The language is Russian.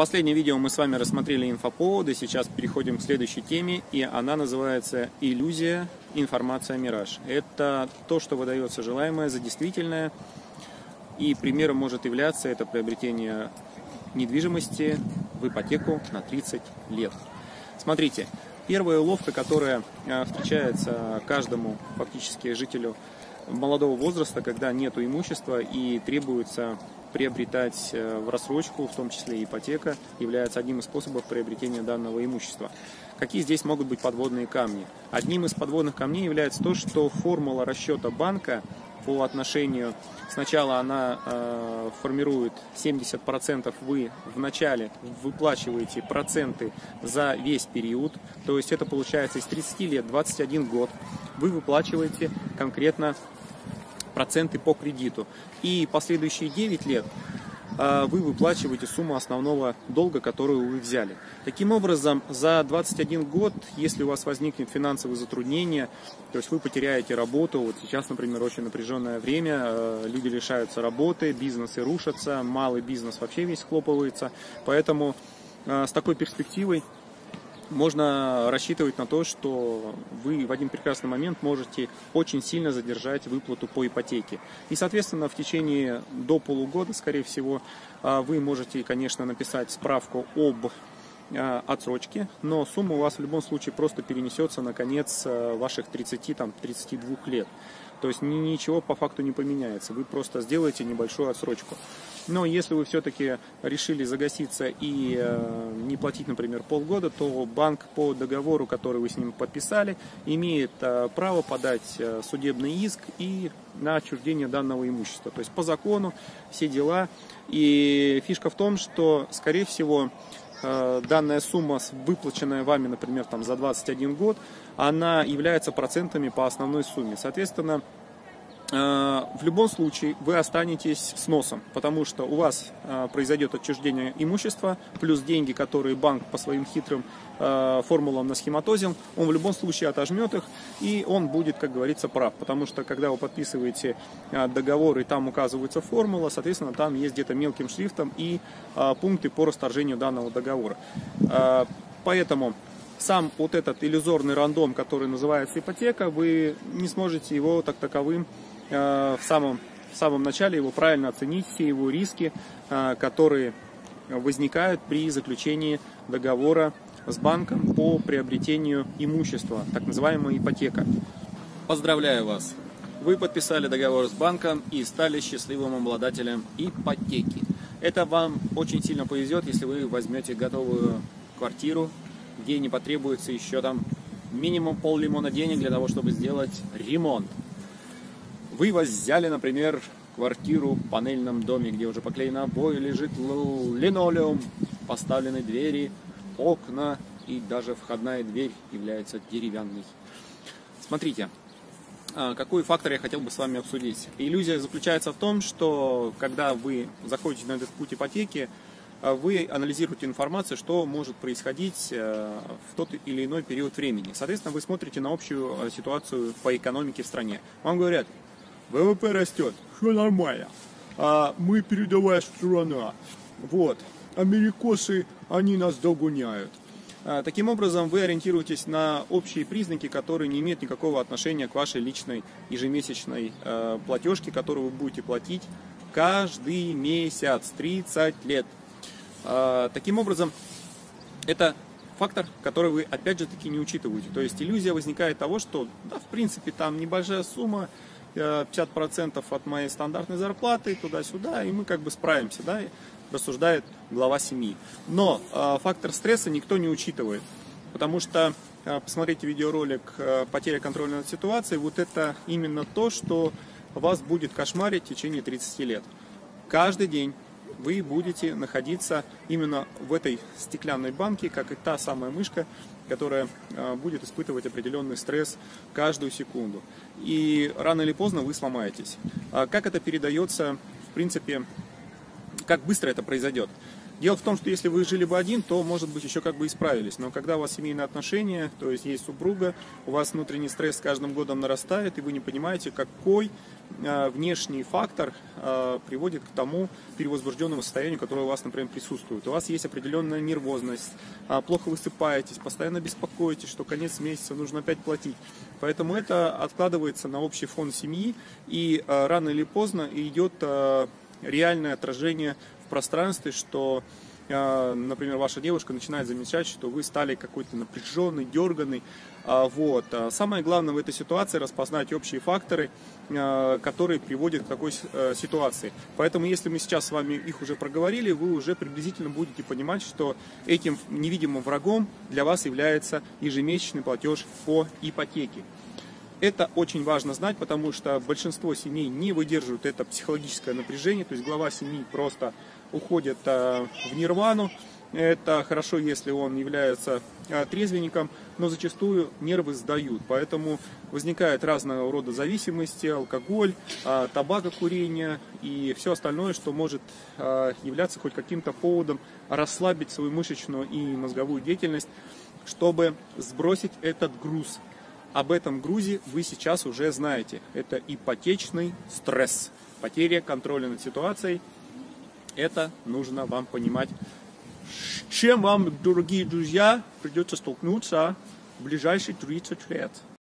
последнем видео мы с вами рассмотрели инфоповоды, сейчас переходим к следующей теме, и она называется «Иллюзия, информация, мираж». Это то, что выдается желаемое за действительное, и примером может являться это приобретение недвижимости в ипотеку на 30 лет. Смотрите, первая уловка, которая встречается каждому фактически жителю молодого возраста, когда нет имущества и требуется приобретать в рассрочку, в том числе ипотека, является одним из способов приобретения данного имущества. Какие здесь могут быть подводные камни? Одним из подводных камней является то, что формула расчета банка по отношению, сначала она формирует 70%, вы вначале выплачиваете проценты за весь период, то есть это получается из 30 лет 21 год, вы выплачиваете конкретно проценты по кредиту. И последующие 9 лет вы выплачиваете сумму основного долга, которую вы взяли. Таким образом, за 21 год, если у вас возникнет финансовые затруднения, то есть вы потеряете работу, вот сейчас, например, очень напряженное время, люди лишаются работы, бизнесы рушатся, малый бизнес вообще весь схлопывается, поэтому с такой перспективой можно рассчитывать на то, что вы в один прекрасный момент можете очень сильно задержать выплату по ипотеке. И, соответственно, в течение до полугода, скорее всего, вы можете, конечно, написать справку об отсрочке, но сумма у вас в любом случае просто перенесется на конец ваших 30-32 лет. То есть ничего по факту не поменяется, вы просто сделаете небольшую отсрочку. Но если вы все-таки решили загаситься и не платить, например, полгода, то банк по договору, который вы с ним подписали, имеет право подать судебный иск и на отчуждение данного имущества. То есть по закону все дела. И фишка в том, что, скорее всего, данная сумма, выплаченная вами, например, за 21 год, она является процентами по основной сумме. Соответственно, в любом случае вы останетесь с носом, потому что у вас произойдет отчуждение имущества, плюс деньги, которые банк по своим хитрым формулам насхематозил, он в любом случае отожмет их, и он будет, как говорится, прав. Потому что, когда вы подписываете договор, и там указывается формула, соответственно, там есть где-то мелким шрифтом и пункты по расторжению данного договора. Поэтому сам вот этот иллюзорный рандом, который называется ипотека, вы не сможете его так таковым в самом начале его правильно оценить, все его риски, которые возникают при заключении договора с банком по приобретению имущества, так называемая ипотека. Поздравляю вас! Вы подписали договор с банком и стали счастливым обладателем ипотеки. Это вам очень сильно повезет, если вы возьмете готовую квартиру, где не потребуется еще минимум пол-лимона денег для того, чтобы сделать ремонт. Вы взяли, например, квартиру в панельном доме, где уже поклеены обои, лежит линолеум, поставлены двери, окна и даже входная дверь является деревянной. Смотрите, какой фактор я хотел бы с вами обсудить. Иллюзия заключается в том, что когда вы заходите на этот путь ипотеки, вы анализируете информацию, что может происходить в тот или иной период времени. Соответственно, вы смотрите на общую ситуацию по экономике в стране. Вам говорят: ВВП растет, все нормально, мы передовая страна, вот, америкосы, они нас догоняют. Таким образом, вы ориентируетесь на общие признаки, которые не имеют никакого отношения к вашей личной ежемесячной платежке, которую вы будете платить каждый месяц, 30 лет. Таким образом, это фактор, который вы опять же таки не учитываете. То есть иллюзия возникает того, что да, в принципе там небольшая сумма, 50% от моей стандартной зарплаты, туда-сюда, и мы как бы справимся, да, рассуждает глава семьи. Но фактор стресса никто не учитывает, потому что, посмотрите видеоролик «Потеря контроля над ситуацией», вот это именно то, что вас будет кошмарить в течение 30 лет. Каждый день вы будете находиться именно в этой стеклянной банке, как и та самая мышка, которая будет испытывать определенный стресс каждую секунду. И рано или поздно вы сломаетесь. Как это передается, в принципе, как быстро это произойдет. Дело в том, что если вы жили бы один, то, может быть, еще как бы исправились. Но когда у вас семейные отношения, то есть есть супруга, у вас внутренний стресс с каждым годом нарастает, и вы не понимаете, какой внешний фактор приводит к тому перевозбужденному состоянию, которое у вас, например, присутствует. У вас есть определенная нервозность, плохо высыпаетесь, постоянно беспокоитесь, что конец месяца нужно опять платить. Поэтому это откладывается на общий фон семьи, и рано или поздно идет реальное отражение в пространстве, что, например, ваша девушка начинает замечать, что вы стали какой-то напряженный, дерганный. Вот. Самое главное в этой ситуации распознать общие факторы, которые приводят к такой ситуации. Поэтому, если мы сейчас с вами их уже проговорили, вы уже приблизительно будете понимать, что этим невидимым врагом для вас является ежемесячный платеж по ипотеке. Это очень важно знать, потому что большинство семей не выдерживают это психологическое напряжение, то есть глава семьи просто уходит в нирвану. Это хорошо, если он является трезвенником, но зачастую нервы сдают, поэтому возникает разного рода зависимости, алкоголь, табакокурение и все остальное, что может являться хоть каким-то поводом расслабить свою мышечную и мозговую деятельность, чтобы сбросить этот груз. Об этом грузе вы сейчас уже знаете. Это ипотечный стресс, потеря контроля над ситуацией. Это нужно вам понимать. С чем вам, дорогие друзья, придется столкнуться в ближайшие 30 лет.